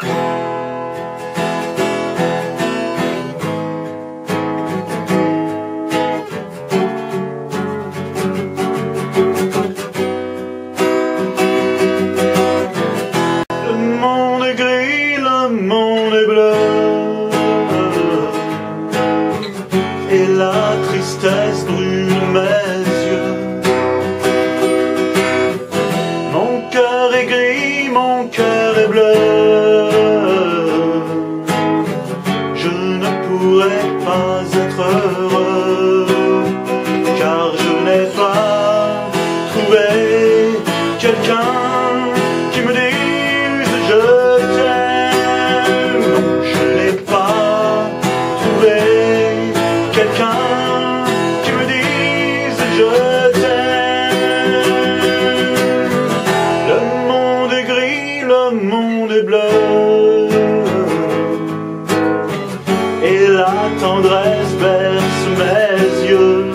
Le monde est bleu et la tristesse brûle mes yeux. Mon cœur est gris, mon cœur est bleu. Je ne pourrais pas être heureux car je n'ai pas trouvé quelqu'un qui me dise je t'aime. Non, je n'ai pas trouvé quelqu'un qui me dise je t'aime. Le monde est gris, le monde est bleu et la tendresse berce mes yeux.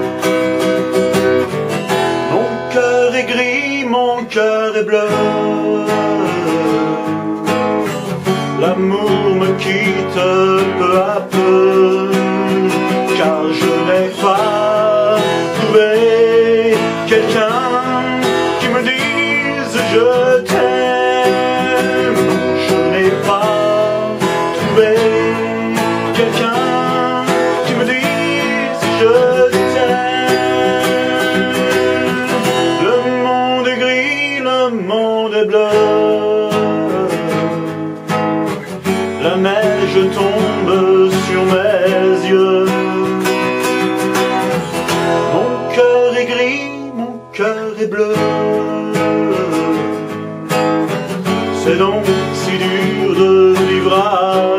Mon cœur est gris, mon cœur est bleu. L'amour me quitte peu à peu, car je n'ai pas trouvé quelqu'un qui me dise je t'aime. Je n'ai pas trouvé quelqu'un qui me dise je t'aime. Le monde est gris, le monde est bleu. La neige tombe sur mes yeux. Mon cœur est gris, mon cœur est bleu. C'est donc si dur de vivre à